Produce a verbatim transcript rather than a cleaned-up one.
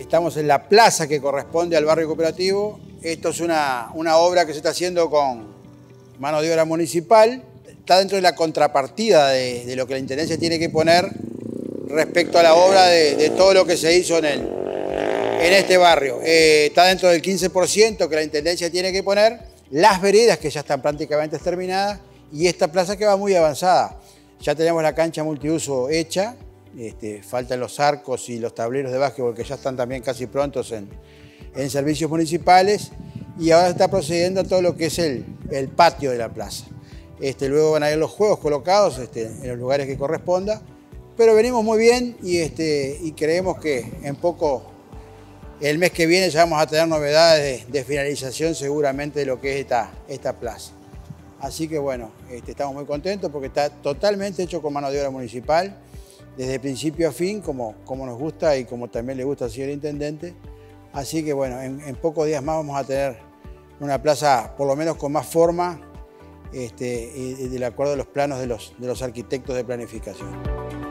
Estamos en la plaza que corresponde al barrio cooperativo. Esto es una, una obra que se está haciendo con mano de obra municipal. Está dentro de la contrapartida de, de lo que la Intendencia tiene que poner respecto a la obra de, de todo lo que se hizo en, el, en este barrio. Eh, está dentro del quince por ciento que la Intendencia tiene que poner, las veredas que ya están prácticamente terminadas y esta plaza que va muy avanzada. Ya tenemos la cancha multiuso hecha, este, faltan los arcos y los tableros de básquetbol que ya están también casi prontos en, en servicios municipales y ahora se está procediendo a todo lo que es el, el patio de la plaza. Este, luego van a ir los juegos colocados este, en los lugares que corresponda, pero venimos muy bien y, este, y creemos que en poco, el mes que viene ya vamos a tener novedades de, de finalización seguramente de lo que es esta, esta plaza. Así que bueno, este, estamos muy contentos porque está totalmente hecho con mano de obra municipal, desde principio a fin, como, como nos gusta y como también le gusta al señor Intendente. Así que bueno, en, en pocos días más vamos a tener una plaza por lo menos con más forma, Este, y, y de acuerdo a los planos de los, de los arquitectos de planificación.